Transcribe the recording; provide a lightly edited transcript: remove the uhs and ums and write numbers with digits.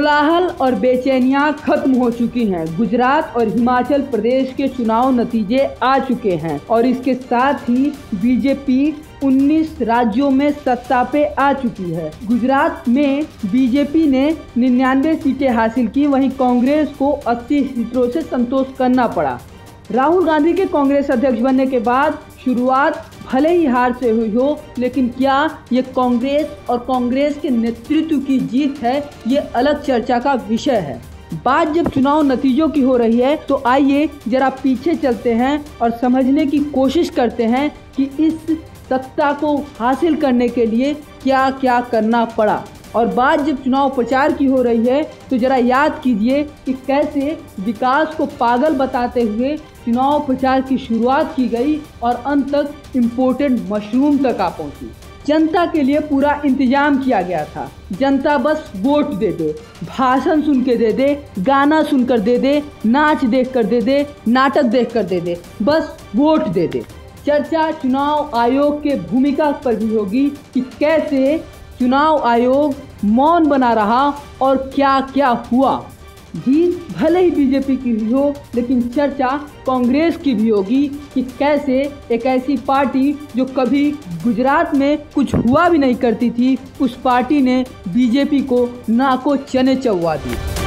कोलाहल और बेचैनियां खत्म हो चुकी हैं। गुजरात और हिमाचल प्रदेश के चुनाव नतीजे आ चुके हैं और इसके साथ ही बीजेपी 19 राज्यों में सत्ता पे आ चुकी है। गुजरात में बीजेपी ने 99 सीटें हासिल की, वहीं कांग्रेस को 80 सीटों से संतोष करना पड़ा। राहुल गांधी के कांग्रेस अध्यक्ष बनने के बाद शुरुआत भले ही हार से हुई हो, लेकिन क्या ये कांग्रेस और कांग्रेस के नेतृत्व की जीत है, ये अलग चर्चा का विषय है। बात जब चुनाव नतीजों की हो रही है तो आइए जरा पीछे चलते हैं और समझने की कोशिश करते हैं कि इस सत्ता को हासिल करने के लिए क्या क्या करना पड़ा। और बात जब चुनाव प्रचार की हो रही है तो जरा याद कीजिए कि कैसे विकास को पागल बताते हुए चुनाव प्रचार की शुरुआत की गई और अंत तक इम्पोर्टेड मशरूम तक आ पहुंची। जनता के लिए पूरा इंतजाम किया गया था। जनता बस वोट दे दे, भाषण सुन के दे दे, गाना सुनकर दे दे, नाच देख कर दे दे, नाटक देख कर दे दे, बस वोट दे दे। चर्चा चुनाव आयोग के भूमिका पर भी होगी कि कैसे चुनाव आयोग मौन बना रहा और क्या क्या हुआ। जीत भले ही बीजेपी की भी हो, लेकिन चर्चा कांग्रेस की भी होगी कि कैसे एक ऐसी पार्टी जो कभी गुजरात में कुछ हुआ भी नहीं करती थी, उस पार्टी ने बीजेपी को नाको चने चौवा दी।